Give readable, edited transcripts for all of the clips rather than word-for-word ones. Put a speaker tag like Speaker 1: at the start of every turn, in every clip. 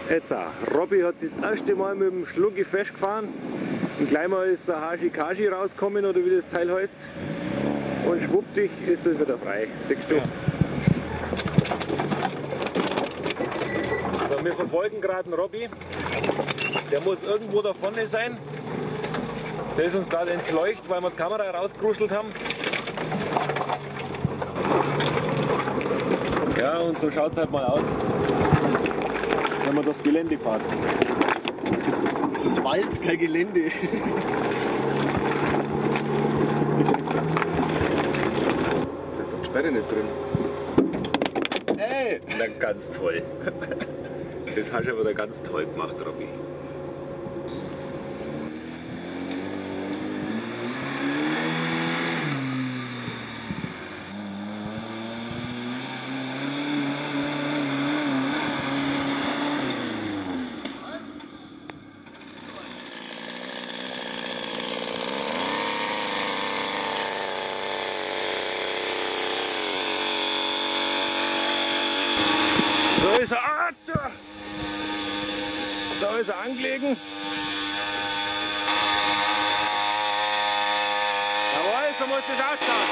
Speaker 1: Jetzt auch. Robby hat sich das erste Mal mit dem Schluggi festgefahren. Und gleich mal ist der Hashikashi rausgekommen, oder wie das Teil heißt. Und schwuppdig ist das wieder frei. Siehst du? Ja. So, wir verfolgen gerade einen Robby. Der muss irgendwo da vorne sein. Der ist uns gerade entfleucht, weil wir die Kamera rausgeruschelt haben. Ja, und so schaut es halt mal aus, wenn man durchs Gelände fährt.
Speaker 2: Das ist Wald, kein Gelände. Da ist doch die Sperre nicht drin. Ey!
Speaker 1: Na, ganz toll. Das hast du aber ganz toll gemacht, Robby. Da ist er, da ist er angelegen. Jawohl, so muss das ausschauen.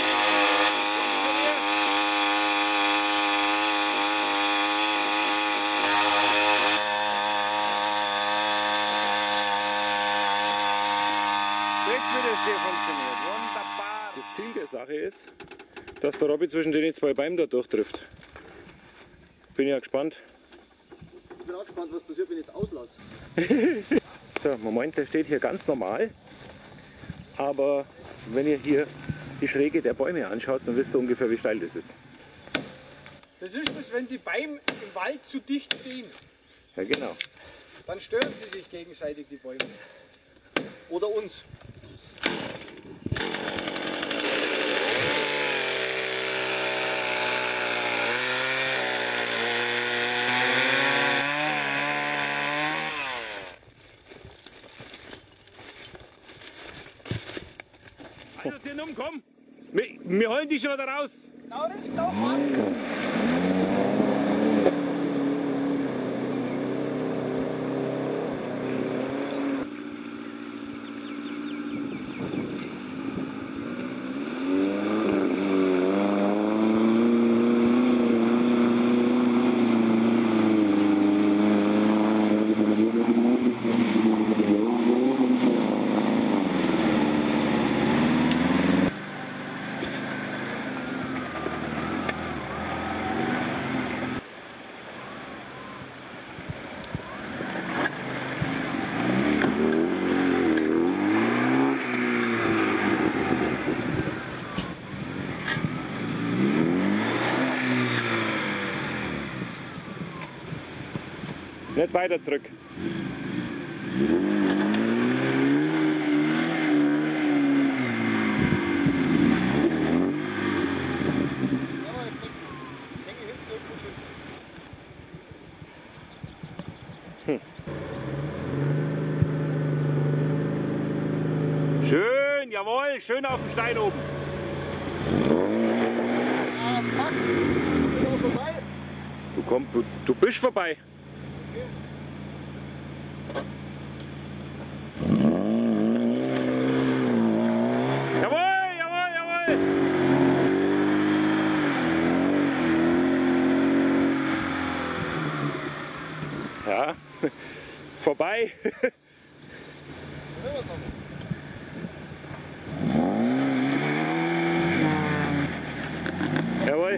Speaker 1: Jetzt wird es hier funktioniert. Wunderbar. Das Ziel der Sache ist, dass der Robby zwischen den zwei Beinen da durchtrifft. Bin ja gespannt.
Speaker 2: Ich bin auch gespannt, was passiert, wenn ich jetzt auslasse.
Speaker 1: So, Moment, der steht hier ganz normal. Aber wenn ihr hier die Schräge der Bäume anschaut, dann wisst ihr ungefähr, wie steil das ist.
Speaker 3: Das ist es, wenn die Bäume im Wald zu dicht stehen.
Speaker 1: Ja, genau.
Speaker 3: Dann stören sie sich gegenseitig, die Bäume.
Speaker 2: Oder uns.
Speaker 1: Komm! Wir holen dich schon wieder raus!
Speaker 3: Genau das, genau, Mann!
Speaker 1: Nicht weiter zurück. Schön, jawohl, schön auf dem Stein oben.
Speaker 2: Ah, fuck! Ich bin auch vorbei.
Speaker 1: Du bist vorbei. Ja, vorbei. Jawohl.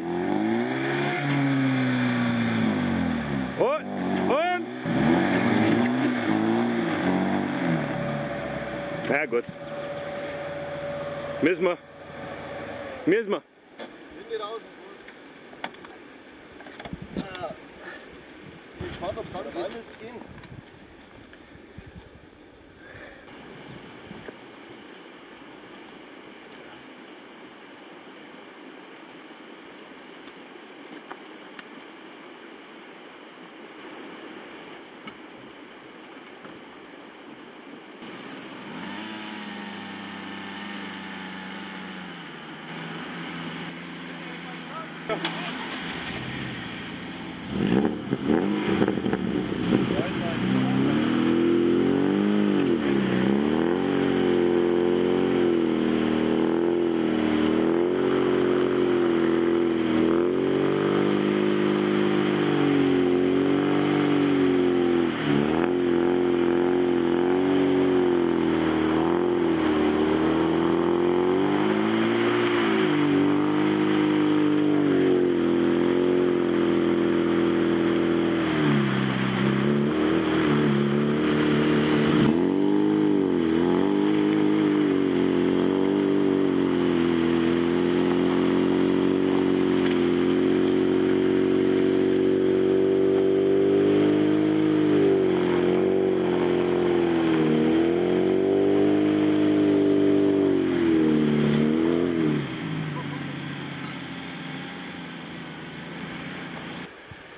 Speaker 1: Und. Na gut. Müssen wir.
Speaker 2: Hinten raus. Ich bin gespannt, ob es dann geht. Müsste es gehen.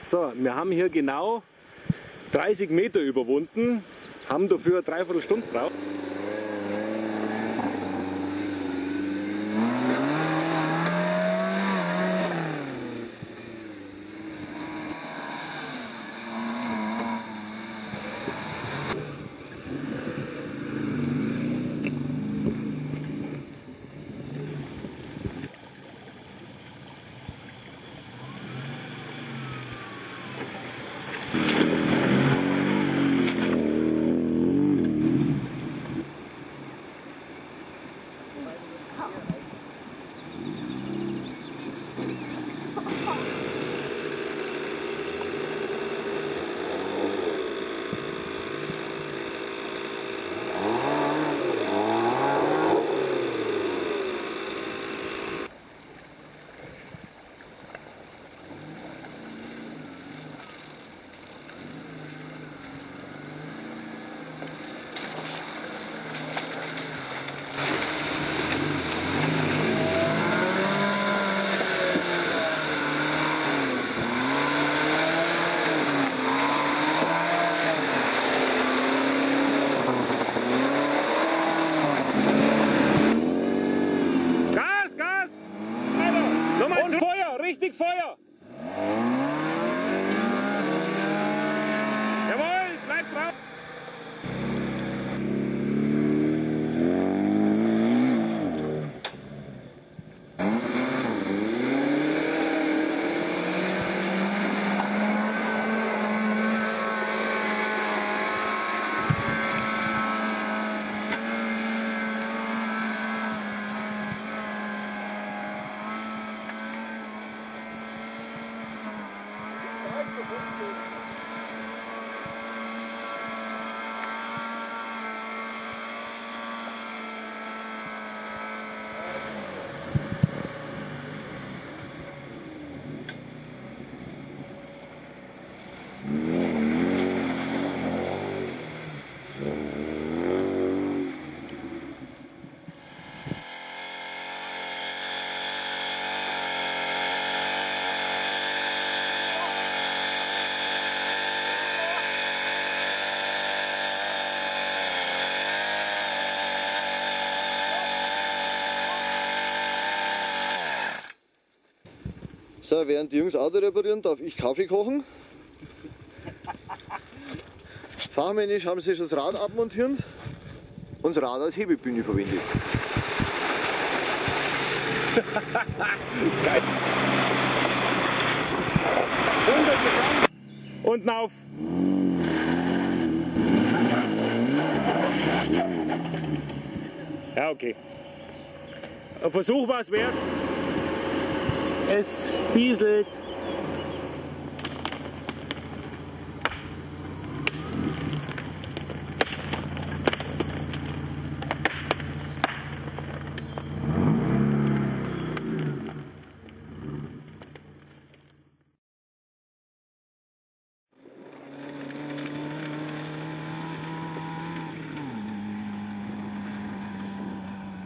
Speaker 1: So, wir haben hier genau 30 Meter überwunden, haben dafür eine Dreiviertelstunde gebraucht. Richtig Feuer! Jawohl, bleibt drauf!
Speaker 2: So, während die Jungs Auto reparieren, darf ich Kaffee kochen. Fachmännisch haben sie schon das Rad abmontiert und das Rad als Hebebühne verwendet.
Speaker 1: Geil. Und auf. Ja, okay. Ein Versuch war es wert. Es bieselt.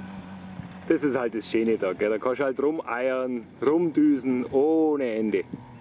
Speaker 1: Das ist halt das Schöne da, gell? Da kannst du halt rumeiern, rumdüsen ohne Ende.